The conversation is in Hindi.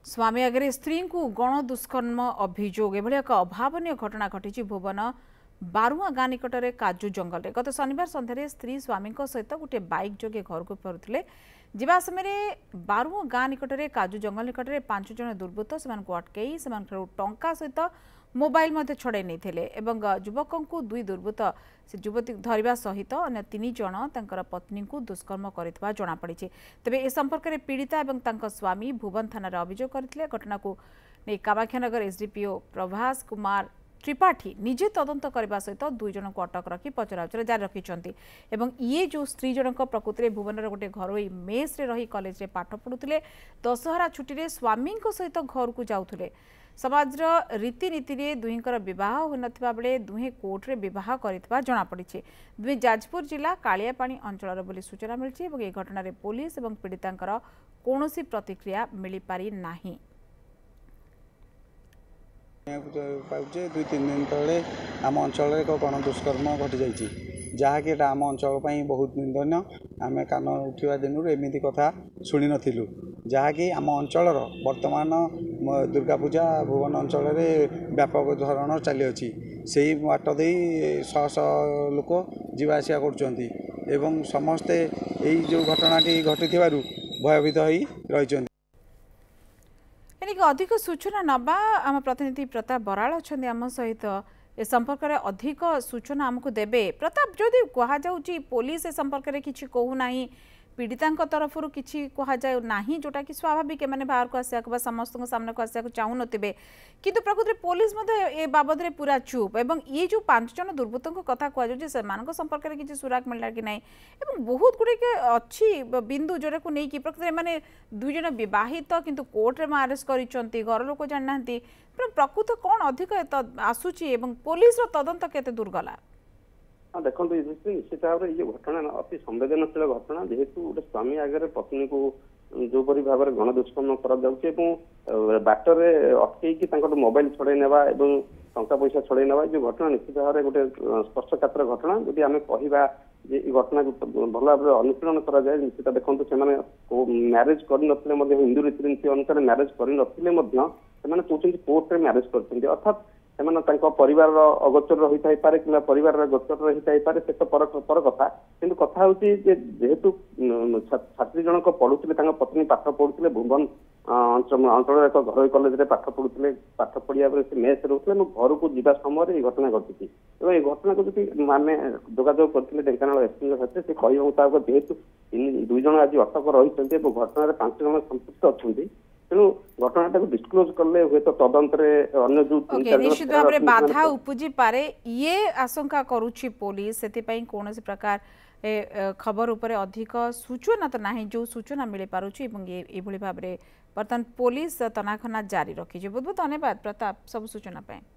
स्वामी आगे स्त्री को गण दुष्कर्म अभियोग एभली एक अभावन घटना घटी भुवन बारुआ गाँ निकट में काजू जंगल में गत शनिवार सन्धार स्त्री स्वामी सहित गोटे बाइक जोगे घर को फेरुले जा समय बारुआ गाँ निकट में काजू जंगल निकट में 5 जन दुर्बृत्त से अटकई से टंका सहित मोबाइल छड़ाई नहीं युवक को 2 दुर्बृत्त से युवती धरवा सहित अन्य 3 जन पत्नी को दुष्कर्म कर जमापड़ी। तेज ए संपर्क में पीड़िता और स्वामी भुवन थाना अभियोग करते घटना को नहीं कामाख्यानगर एसडीपीओ प्रभास कुमार त्रिपाठी निजे तदंत करने सहित 2 जन को अटक रखी पचराउचरा जारी रखिंट ये जो स्त्री जनक प्रकृति में भुवन गोटे घरोई मेस रे रही कॉलेज रे पाठ पढ़ुते दशहरा छुट्टी रे स्वामी सहित घर को जाऊे समाज रीतिनीति रे दुहींकर विवाह होनथिबा बेले दुहे कोर्ट रे विवाह करितबा जणा पड़िछे। दुहे जाजपुर जिला कालियापानी अंचल बोली सूचना मिलछि एवं ए घटना रे पुलिस एवं पीड़ितांकर कोनोसी प्रतिक्रिया मिली पारि नाही। पाउचे 2-3 दिन तले आम अंचल एक गण दुष्कर्म घटी जाइए जहाँकि आम अंचल बहुत निंदनीय। आम कान उठा दिन एमती कथा शुणी नु जहाँकि आम अंचल वर्तमान दुर्गा पूजा भुवन अंचल व्यापक धरण चली से बाट दे शह शह लोक जावासिया कर समस्ते यही जो घटनाटी घटी भयभीत हो रही। अधिक सूचना नबा आम प्रतिनिधि प्रताप बराल अच्छा आम सहित ए संपर्क में अधिक सूचना आमको देबे। प्रताप जदि कह जाउची पुलिस ए संपर्क में किछि कहू नाही पीड़िता तरफ किसी कहुए ना जोटा कि स्वाभाविक मैंने बाहर को आसा समस्त सामने को आसा चाहून किंतु प्रकृति पुलिस ए बाबद में पूरा चुप एवं ये जो 5 जन दुर्बृत्तों कथा कहुचे से संपर्क में किसी सुराग मिलला कि नहीं बहुत गुड़े अच्छी बिंदु जोटा को लेकिन प्रकृति मैंने 2 जन विवाहित किंतु कोर्ट में अरेस्ट कर घर लोक जाना प्रकृत कौन अधिक आसूची पुलिस तदंत केते दूर गला। हाँ देखो निश्चित भाव में ये घटना अति संवेदनशील घटना जेहेतु गोटे स्वामी आगे पत्नी को जोपरी भाव में गण दुष्कर्म कर बाटर अटक मोबाइल छड़ाई नेवा टंका पैसा छड़ाई नेवा जो घटना निश्चित भाव में गोटे स्पर्शकातर घटना जदि आम कह घटना को भल भाव अनुशीलन कराए निश्चित देखो से म्यारेज कर हिंदू रीतिनीति अनुसार म्यारेज कर कहते कोर्ट में म्यारेज कर अर्थात परिवार अगोचर रही थाईपे कि परिवार गोचर रही थाईपे से तो पर कथा किंतु कथा हूँ जेहेतु छात्री जनक पढ़ुते पत्नी पाठ पढ़ुते भुवन अंचल एक घर कॉलेज पाठ पढ़ुते पाठ पढ़िया मेस रोते घर को जीवा समय घटना घटी ये घटना को जी आम जोगाजोग करते ढेंकानाल एसपी सहित से कह मुताबक जेहेतु 2 जन आज अटक रही घटना 5 जन संपुक्त अच्छा तेणु घटना को डिस्क्लोज करले हुए तो तदंत अन्य जो निश्चित भाव में बाधा उपजी पारे ये आशंका करुछि पुलिस से कौन प्रकार खबर उपर अधिक सूचना तो नहीं जो सूचना मिल पारुछि ये भाव में बर्तमान पुलिस तनाखना जारी रखी। बहुत बहुत धन्यवाद प्रताप सब सूचना पाए।